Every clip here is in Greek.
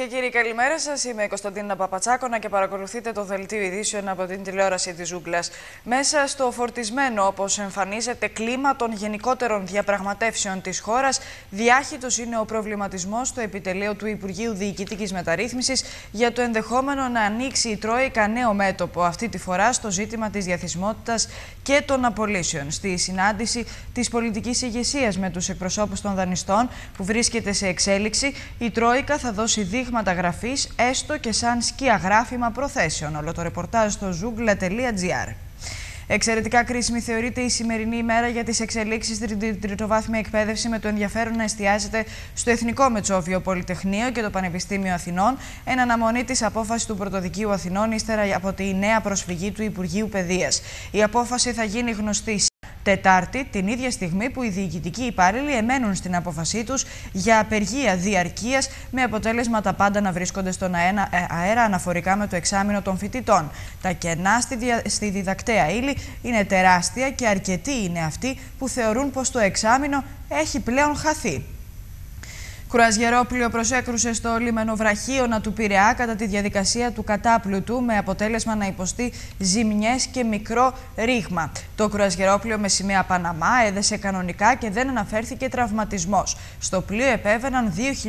και κύριοι, καλημέρα σας. Είμαι η Κωνσταντίνα Παπατσάκωνα και παρακολουθείτε το δελτίο ειδήσεων από την τηλεόραση της Ζούγκλας. Μέσα στο φορτισμένο, όπως εμφανίζεται, κλίμα των γενικότερων διαπραγματεύσεων της χώρας, διάχυτος είναι ο προβληματισμός στο επιτελείο του Υπουργείου Διοικητικής Μεταρρύθμισης για το ενδεχόμενο να ανοίξει η Τρόικα νέο μέτωπο, αυτή τη φορά στο ζήτημα της διαθεσιμότητας και των απολύσεων. Στη συνάντηση της πολιτικής ηγεσίας με τους εκπροσώπους των δανειστών, που βρίσκεται σε εξέλιξη, η Τρόικα θα δώσει δείγματα γραφής, έστω και σαν σκιαγράφημα προθέσεων. Όλο το ρεπορτάζ στο zoogla.gr. Εξαιρετικά κρίσιμη θεωρείται η σημερινή ημέρα για τις εξελίξεις στην τριτοβάθμια εκπαίδευση, με το ενδιαφέρον να εστιάζεται στο Εθνικό Μετσόβιο Πολυτεχνείο και το Πανεπιστήμιο Αθηνών, εν αναμονή της απόφασης του Πρωτοδικείου Αθηνών ύστερα από τη νέα προσφυγή του Υπουργείου Παιδείας. Η απόφαση θα γίνει γνωστή Τετάρτη, την ίδια στιγμή που οι διοικητικοί υπάλληλοι εμένουν στην απόφασή τους για απεργία διαρκείας, με αποτέλεσμα τα πάντα να βρίσκονται στον αέρα αναφορικά με το εξάμηνο των φοιτητών. Τα κενά στη διδακτέα ύλη είναι τεράστια και αρκετοί είναι αυτοί που θεωρούν πως το εξάμηνο έχει πλέον χαθεί. Κρουαζιερόπλοιο προσέκρουσε στο λίμενο Βραχίωνα του Πειραιά κατά τη διαδικασία του κατάπλουτου, με αποτέλεσμα να υποστεί ζημιές και μικρό ρήγμα. Το κρουαζιερόπλοιο με σημαία Παναμά έδεσε κανονικά και δεν αναφέρθηκε τραυματισμός. Στο πλοίο επέβαιναν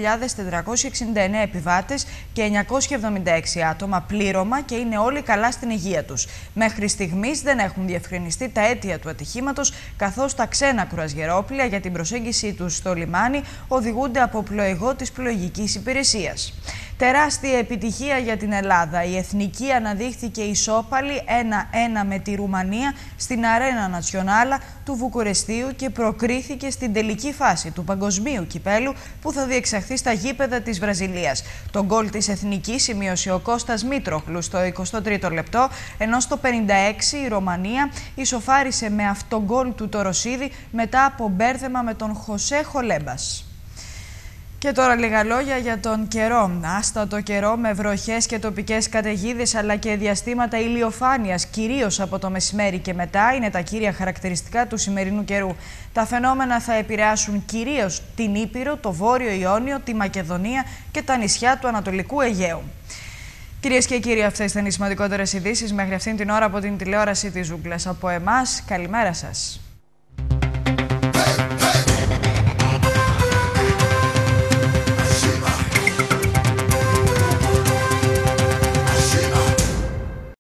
2.469 επιβάτες και 976 άτομα πλήρωμα και είναι όλοι καλά στην υγεία τους. Μέχρι στιγμής δεν έχουν διευκρινιστεί τα αίτια του ατυχήματος, καθώς τα ξένα κρουαζιερόπλοια για την προσέγγιση τους στο λιμάνι οδηγούνται από πλοηγό της πλοηγικής υπηρεσίας. Τεράστια επιτυχία για την Ελλάδα. Η Εθνική αναδείχθηκε ισόπαλη 1-1 με τη Ρουμανία στην Αρένα Νατσιονάλα του Βουκουρεστίου και προκρίθηκε στην τελική φάση του παγκοσμίου κυπέλου, που θα διεξαχθεί στα γήπεδα της Βραζιλίας. Το γκολ της Εθνικής σημείωσε ο Κώστας Μήτρογλου στο 23ο λεπτό, ενώ στο 56 η Ρωμανία ισοφάρισε με αυτογκολ του Τοροσίδη μετά από μπέρδεμα με τον Χωσέ Χολέμπας. Και τώρα λίγα λόγια για τον καιρό. Άστατο καιρό με βροχές και τοπικές καταιγίδες, αλλά και διαστήματα ηλιοφάνειας, κυρίως από το μεσημέρι και μετά, είναι τα κύρια χαρακτηριστικά του σημερινού καιρού. Τα φαινόμενα θα επηρεάσουν κυρίως την Ήπειρο, το Βόρειο Ιόνιο, τη Μακεδονία και τα νησιά του Ανατολικού Αιγαίου. Κυρίες και κύριοι, αυτές ήταν οι σημαντικότερες ειδήσεις μέχρι αυτήν την ώρα από την τηλεόραση της Ζούγκλας. Από εμάς, καλημέρα σας.